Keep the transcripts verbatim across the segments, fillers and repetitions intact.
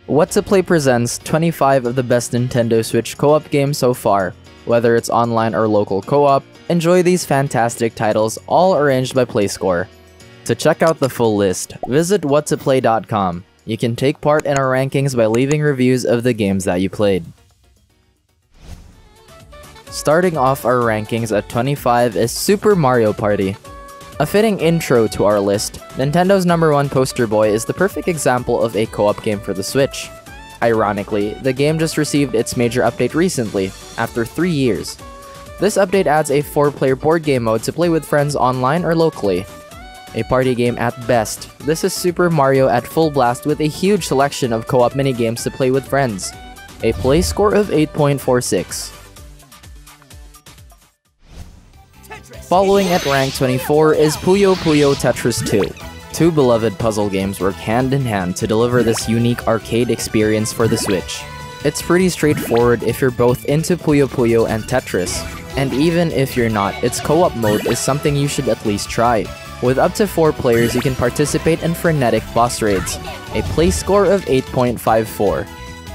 What to Play presents twenty-five of the best Nintendo Switch co-op games so far. Whether it's online or local co-op, enjoy these fantastic titles, all arranged by PlayScore. To check out the full list, visit what to play dot com. You can take part in our rankings by leaving reviews of the games that you played. Starting off our rankings at twenty-five is Super Mario Party. A fitting intro to our list, Nintendo's number one poster boy is the perfect example of a co-op game for the Switch. Ironically, the game just received its major update recently, after three years. This update adds a four player board game mode to play with friends online or locally. A party game at best, this is Super Mario at full blast with a huge selection of co-op minigames to play with friends. A play score of eight point four six. Following at rank twenty-four is Puyo Puyo Tetris two. Two beloved puzzle games work hand in hand to deliver this unique arcade experience for the Switch. It's pretty straightforward if you're both into Puyo Puyo and Tetris, and even if you're not, its co-op mode is something you should at least try. With up to four players, you can participate in frenetic boss raids. A play score of eight point five four.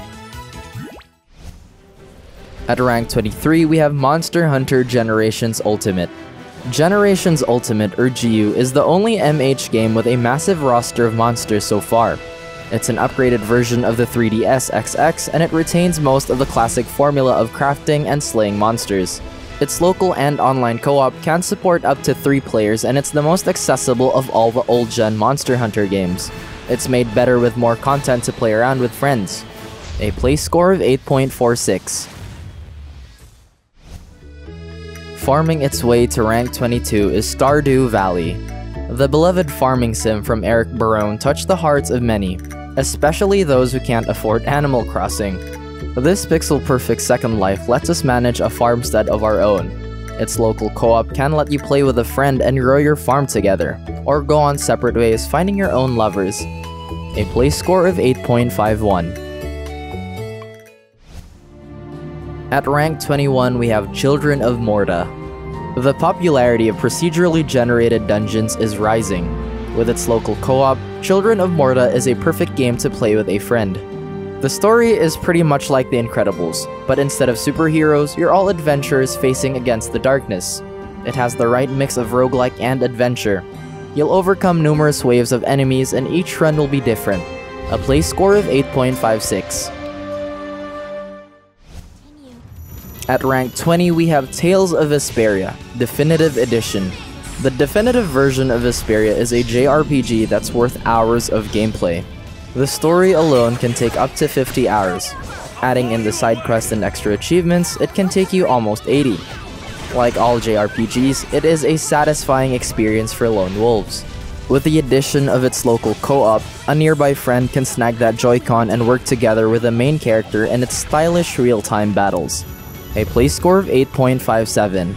At rank twenty-three, we have Monster Hunter Generations Ultimate. Generations Ultimate, or G U, is the only M H game with a massive roster of monsters so far. It's an upgraded version of the three D S X X, and it retains most of the classic formula of crafting and slaying monsters. Its local and online co-op can support up to three players, and it's the most accessible of all the old-gen Monster Hunter games. It's made better with more content to play around with friends. A play score of eight point four six. Farming its way to rank twenty-two is Stardew Valley. The beloved farming sim from Eric Barone touched the hearts of many, especially those who can't afford Animal Crossing. This pixel-perfect Second Life lets us manage a farmstead of our own. Its local co-op can let you play with a friend and grow your farm together, or go on separate ways finding your own lovers. A play score of eight point five one. At rank twenty-one, we have Children of Morta. The popularity of procedurally generated dungeons is rising. With its local co-op, Children of Morta is a perfect game to play with a friend. The story is pretty much like The Incredibles, but instead of superheroes, you're all adventurers facing against the darkness. It has the right mix of roguelike and adventure. You'll overcome numerous waves of enemies, and each run will be different. A play score of eight point five six. At rank twenty, we have Tales of Vesperia, Definitive Edition. The definitive version of Vesperia is a J R P G that's worth hours of gameplay. The story alone can take up to fifty hours. Adding in the side quests and extra achievements, it can take you almost eighty. Like all J R P Gs, it is a satisfying experience for lone wolves. With the addition of its local co-op, a nearby friend can snag that Joy-Con and work together with the main character in its stylish real-time battles. A play score of eight point five seven.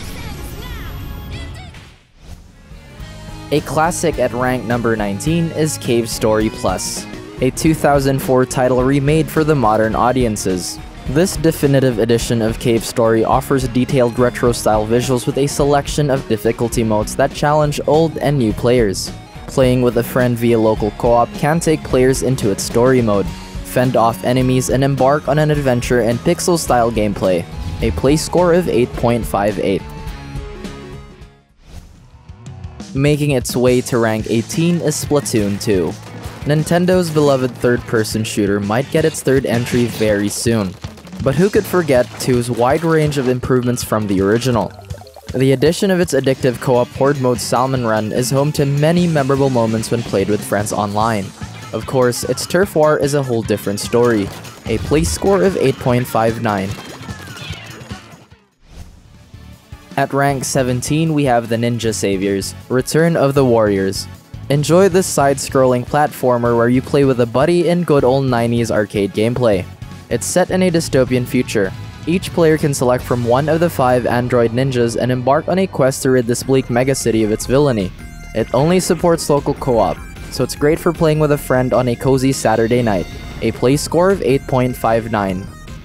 A classic at rank number nineteen is Cave Story Plus, a two thousand four title remade for the modern audiences. This definitive edition of Cave Story offers detailed retro-style visuals with a selection of difficulty modes that challenge old and new players. Playing with a friend via local co-op can take players into its story mode, fend off enemies, and embark on an adventure in pixel-style gameplay. A play score of eight point five eight. Making its way to rank eighteen is Splatoon two. Nintendo's beloved third-person shooter might get its third entry very soon. But who could forget two's wide range of improvements from the original? The addition of its addictive co-op horde mode Salmon Run is home to many memorable moments when played with friends online. Of course, its turf war is a whole different story. A play score of eight point five nine. At rank seventeen, we have the Ninja Saviors, Return of the Warriors. Enjoy this side-scrolling platformer where you play with a buddy in good old nineties arcade gameplay. It's set in a dystopian future. Each player can select from one of the five android ninjas and embark on a quest to rid this bleak megacity of its villainy. It only supports local co-op, so it's great for playing with a friend on a cozy Saturday night. A play score of eight point five nine.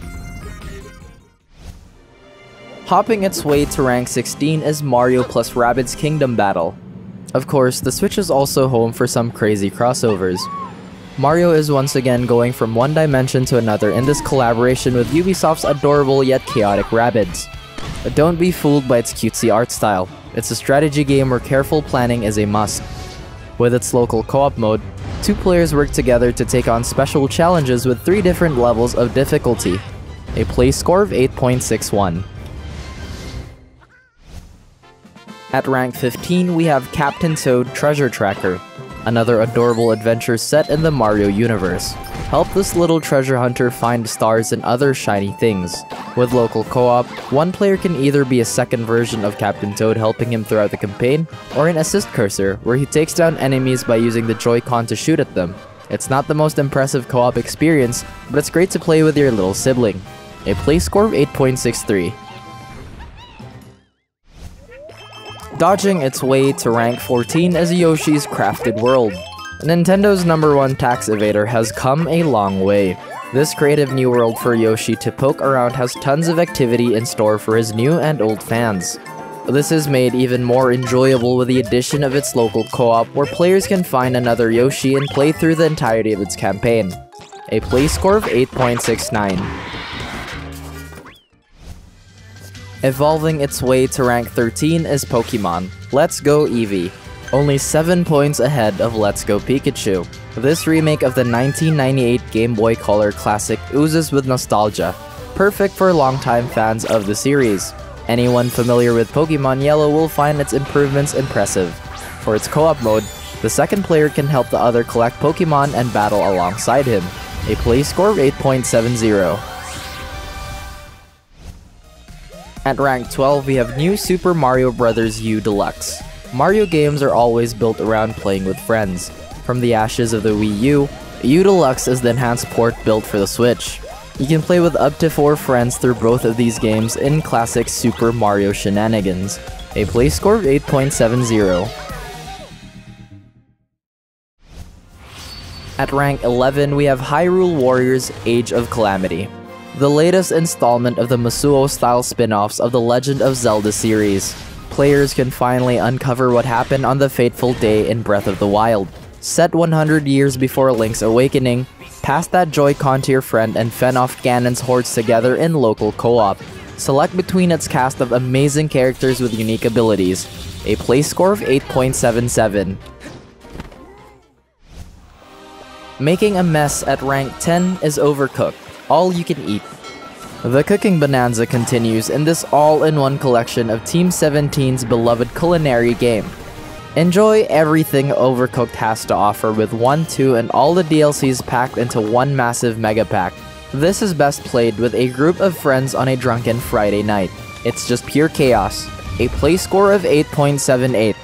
Hopping its way to rank sixteen is Mario plus Rabbids Kingdom Battle. Of course, the Switch is also home for some crazy crossovers. Mario is once again going from one dimension to another in this collaboration with Ubisoft's adorable yet chaotic Rabbids. But don't be fooled by its cutesy art style. It's a strategy game where careful planning is a must. With its local co-op mode, two players work together to take on special challenges with three different levels of difficulty. A play score of eight point six one. At rank fifteen, we have Captain Toad Treasure Tracker, another adorable adventure set in the Mario universe. Help this little treasure hunter find stars and other shiny things. With local co-op, one player can either be a second version of Captain Toad helping him throughout the campaign, or an assist cursor where he takes down enemies by using the Joy-Con to shoot at them. It's not the most impressive co-op experience, but it's great to play with your little sibling. A play score of eight point six three. Dodging its way to rank fourteen is Yoshi's Crafted World. Nintendo's number one tax evader has come a long way. This creative new world for Yoshi to poke around has tons of activity in store for his new and old fans. This is made even more enjoyable with the addition of its local co-op where players can find another Yoshi and play through the entirety of its campaign. A play score of eight point six nine. Evolving its way to rank thirteen is Pokemon Let's Go Eevee, only seven points ahead of Let's Go Pikachu. This remake of the nineteen ninety-eight Game Boy Color classic oozes with nostalgia, perfect for longtime fans of the series. Anyone familiar with Pokemon Yellow will find its improvements impressive. For its co-op mode, the second player can help the other collect Pokemon and battle alongside him. A play score of eight point seven zero. At rank twelve, we have New Super Mario Bros. U Deluxe. Mario games are always built around playing with friends. From the ashes of the Wii U, U Deluxe is the enhanced port built for the Switch. You can play with up to four friends through both of these games in classic Super Mario shenanigans. A play score of eight point seven zero. At rank eleven, we have Hyrule Warriors Age of Calamity, the latest installment of the Masuo-style spin-offs of the Legend of Zelda series. Players can finally uncover what happened on the fateful day in Breath of the Wild. Set one hundred years before Link's awakening, pass that Joy-Con to your friend and fend off Ganon's hordes together in local co-op. Select between its cast of amazing characters with unique abilities. A play score of eight point seven seven. Making a mess at rank ten is Overcooked, all you can eat. The cooking bonanza continues in this all-in-one collection of Team seventeen's beloved culinary game. Enjoy everything Overcooked has to offer with one, two, and all the D L Cs packed into one massive mega pack. This is best played with a group of friends on a drunken Friday night. It's just pure chaos. A play score of eight point seven eight.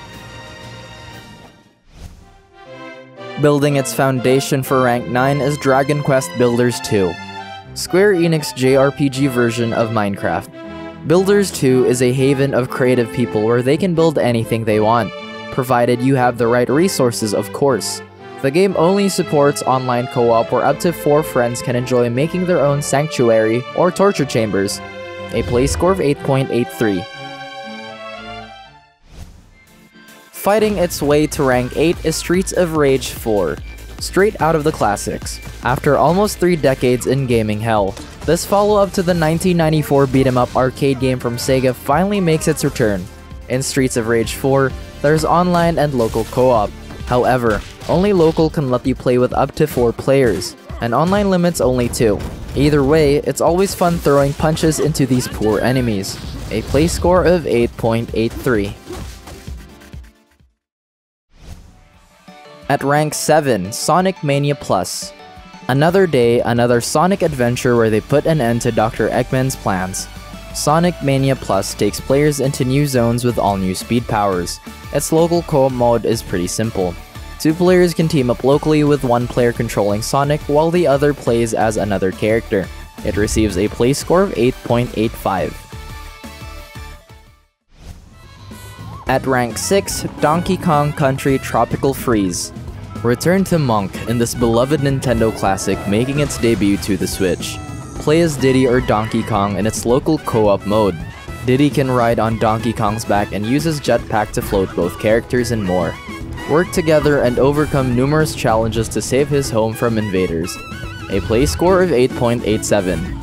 Building its foundation for rank nine is Dragon Quest Builders two, Square Enix J R P G version of Minecraft. Builders two is a haven of creative people where they can build anything they want, provided you have the right resources, of course. The game only supports online co-op where up to four friends can enjoy making their own sanctuary or torture chambers. A play score of eight point eight three. Fighting its way to rank eight is Streets of Rage four, straight out of the classics. After almost three decades in gaming hell, this follow-up to the nineteen ninety-four beat-em-up arcade game from Sega finally makes its return. In Streets of Rage four, there's online and local co-op. However, only local can let you play with up to four players, and online limits only two. Either way, it's always fun throwing punches into these poor enemies. A play score of eight point eight three. At rank seven, Sonic Mania Plus. Another day, another Sonic adventure where they put an end to Doctor Eggman's plans. Sonic Mania Plus takes players into new zones with all new speed powers. Its local co-op mode is pretty simple. Two players can team up locally with one player controlling Sonic while the other plays as another character. It receives a play score of eight point eight five. At rank six, Donkey Kong Country Tropical Freeze. Return to Monk in this beloved Nintendo classic making its debut to the Switch. Play as Diddy or Donkey Kong in its local co-op mode. Diddy can ride on Donkey Kong's back and use his jetpack to float both characters and more. work together and overcome numerous challenges to save his home from invaders. A play score of eight point eight seven.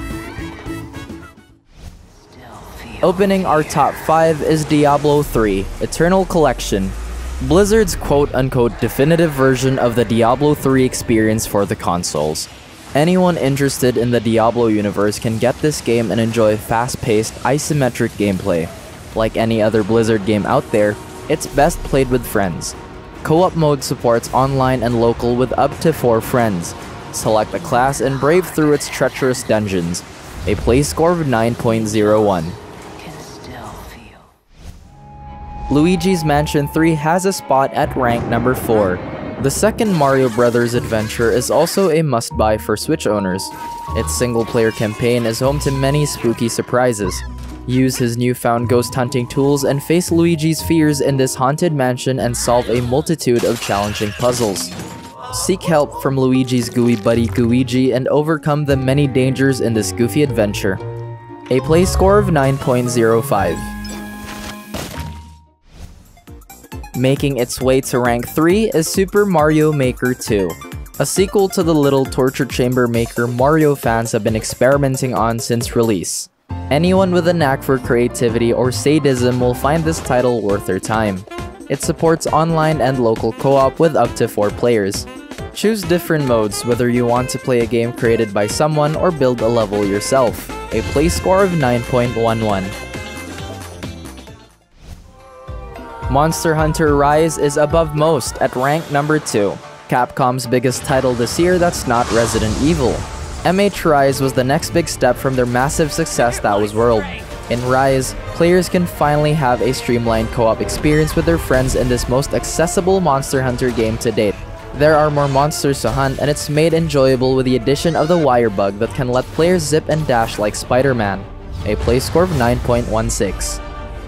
Opening our top five is Diablo three, Eternal Collection, Blizzard's quote-unquote definitive version of the Diablo three experience for the consoles. Anyone interested in the Diablo universe can get this game and enjoy fast-paced, isometric gameplay. Like any other Blizzard game out there, it's best played with friends. Co-op mode supports online and local with up to four friends. Select a class and brave through its treacherous dungeons. A play score of nine point zero one. Luigi's Mansion three has a spot at rank number four. The second Mario Brothers adventure is also a must-buy for Switch owners. Its single-player campaign is home to many spooky surprises. Use his newfound ghost hunting tools and face Luigi's fears in this haunted mansion and solve a multitude of challenging puzzles. Seek help from Luigi's gooey buddy Gooigi and overcome the many dangers in this goofy adventure. A play score of nine point zero five. Making its way to rank three is Super Mario Maker two. A sequel to the little torture chamber maker Mario fans have been experimenting on since release. Anyone with a knack for creativity or sadism will find this title worth their time. It supports online and local co-op with up to four players. Choose different modes whether you want to play a game created by someone or build a level yourself. A play score of nine point one one. Monster Hunter Rise is above most at rank number two. Capcom's biggest title this year that's not Resident Evil. M H Rise was the next big step from their massive success that was World. In Rise, players can finally have a streamlined co-op experience with their friends in this most accessible Monster Hunter game to date. There are more monsters to hunt and it's made enjoyable with the addition of the wire bug that can let players zip and dash like Spider-Man. A play score of nine point one six.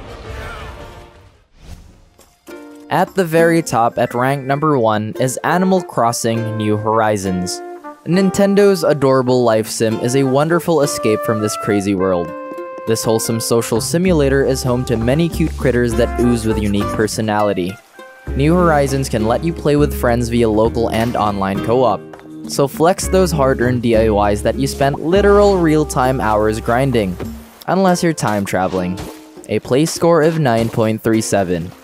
At the very top at rank number one is Animal Crossing New Horizons. Nintendo's adorable life sim is a wonderful escape from this crazy world. This wholesome social simulator is home to many cute critters that ooze with unique personality. New Horizons can let you play with friends via local and online co-op. So flex those hard-earned D I Ys that you spent literal real-time hours grinding. Unless you're time traveling. A play score of nine point three seven.